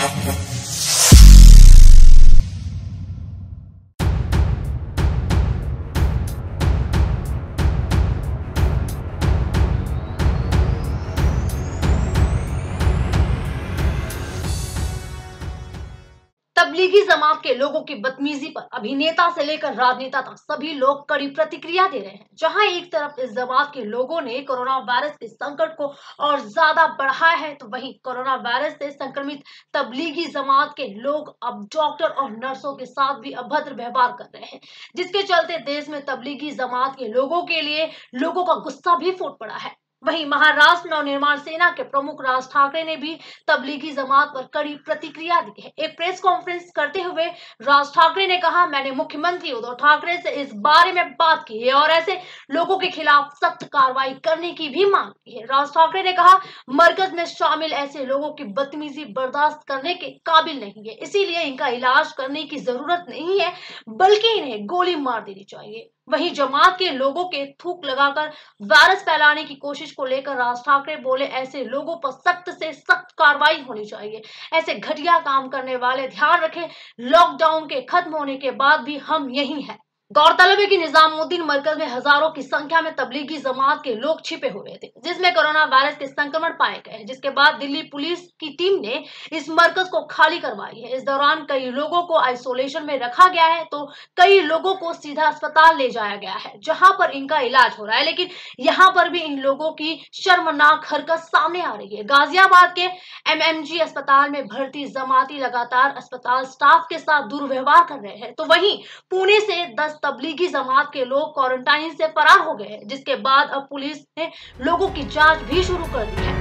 तबलीगी जमात के लोगों की बदतमीजी पर अभिनेता से लेकर राजनेता तक सभी लोग कड़ी प्रतिक्रिया दे रहे हैं। जहां एक तरफ इस जमात के लोगों ने कोरोना वायरस के संकट को और ज्यादा बढ़ाया है, तो वहीं कोरोना वायरस से संक्रमित तबलीगी जमात के लोग अब डॉक्टर और नर्सों के साथ भी अभद्र व्यवहार कर रहे हैं, जिसके चलते देश में तबलीगी जमात के लोगों के लिए लोगों का गुस्सा भी फूट पड़ा है। वहीं महाराष्ट्र नवनिर्माण सेना के प्रमुख राज ठाकरे ने भी तबलीगी जमात पर कड़ी प्रतिक्रिया दी है। एक प्रेस कॉन्फ्रेंस करते हुए राज ठाकरे ने कहा, मैंने मुख्यमंत्री उद्धव ठाकरे से इस बारे में बात की है और ऐसे लोगों के खिलाफ सख्त कार्रवाई करने की भी मांग की है। राज ठाकरे ने कहा, मरकज में शामिल ऐसे लोगों की बदतमीजी बर्दाश्त करने के काबिल नहीं है, इसीलिए इनका इलाज करने की जरूरत नहीं है, बल्कि इन्हें गोली मार देनी चाहिए। वहीं जमात के लोगों के थूक लगाकर वायरस फैलाने की कोशिश को लेकर राज ठाकरे बोले, ऐसे लोगों पर सख्त से सख्त कार्रवाई होनी चाहिए। ऐसे घटिया काम करने वाले ध्यान रखें, लॉकडाउन के खत्म होने के बाद भी हम यही हैं। गौरतलब है कि निजामुद्दीन मरकज में हजारों की संख्या में तबलीगी जमात के लोग छिपे हुए थे, जिसमें कोरोना वायरस के संक्रमण पाए गए, जिसके बाद दिल्ली पुलिस की टीम ने इस मरकज को खाली करवाई है। इस दौरान कई लोगों को आइसोलेशन में रखा गया है, तो कई लोगों को सीधा अस्पताल ले जाया गया है, जहां पर इनका इलाज हो रहा है। लेकिन यहाँ पर भी इन लोगों की शर्मनाक हरकत सामने आ रही है। गाजियाबाद के एमएमजी अस्पताल में भर्ती जमाती लगातार अस्पताल स्टाफ के साथ दुर्व्यवहार कर रहे हैं, तो वहीं पुणे से 10 तबलीगी जमात के लोग क्वारंटाइन से फरार हो गए हैं, जिसके बाद अब पुलिस ने लोगों की जांच भी शुरू कर दी है।